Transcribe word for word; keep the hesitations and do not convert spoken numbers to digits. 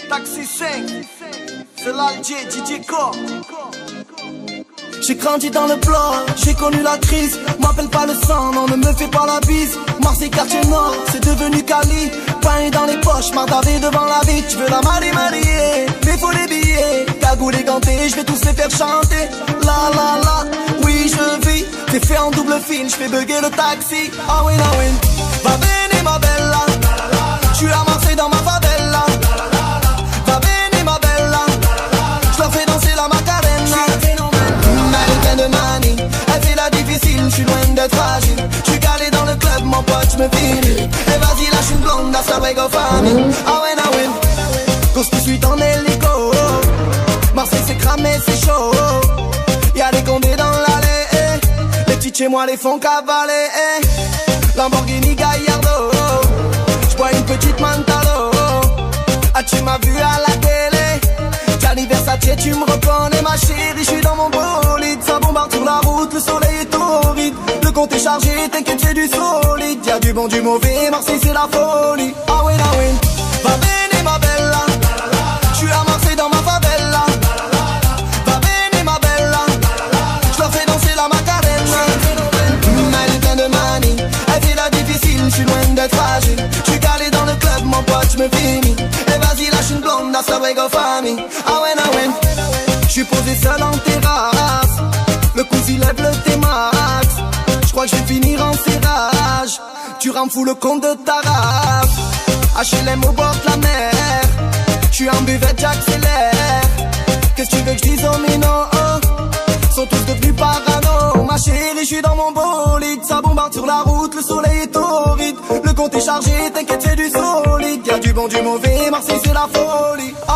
Taxi cinq, c'est l'Alger, D J Core. J'ai grandi dans le bloc, j'ai connu la crise. M'appelle pas le sang, non, ne me fais pas la bise. Marseille, quartier nord, c'est devenu Cali. Pain dans les poches, mardavé devant la vie. Tu veux la marier, marier, mais faut les billets. Cagoule et ganté, je vais tous les faire chanter. La la la, oui je vis. T'es fait en double fine, je fais bugger le taxi. Ah oui, ah oui. Va venir ma bella, je suis à Marseille dans ma favela. Va venir ma bella, je leur fais danser la macarena. De manie, elle fait la difficile, je suis loin d'être fragile. Je suis calé dans le club, mon pote, je me finis. Et vas-y, lâche une blonde, à sa break of famille. Ah ouais, ah ouais, cause tu suis en hélico. Marseille c'est cramé, c'est chaud. Y'a des condés dans l'allée. Les petites chez moi les font cavaler. Lamborghini Gallardo. J'bois une petite Mantalo. Ah tu m'as vu à la télé. Gianni Versace, tu me reconnais ma chérie. J'suis dans mon bolide, ça bombarde sur la route, le soleil est torride. Le compte est chargé, t'inquiète c'est du solide. Y'a du bon, du mauvais, Marseille c'est la folie. Ah oui, ah oui, va venir ma bella, j'suis à Marseille dans ma favela. Va venir ma bella, j'leur fais danser la macarena. Elle est plein de manie, elle fait la difficile, j'suis loin d'être fragile. J'suis calé dans le club, mon pote, j'me finis. Et vas-y lâche une blonde, à sa break of famille. Ah ouais, ah ouais, j'suis posé seul en terrasse. Le cousin lève le T-Max. J'crois que je vais finir en serrage. Tu rends fou le compte de ta race. H L M au bord de la mer. J'suis en buvette, j'accélère. Qu'est-ce que tu veux que j'dise aux minots? Sont tous devenus parano. Ma chérie, j'suis dans mon bolide. Ça bombarde sur la route, le soleil est torride. Le compte est chargé, t'inquiète c'est du solide. Y'a du bon, du mauvais, Marseille c'est la folie.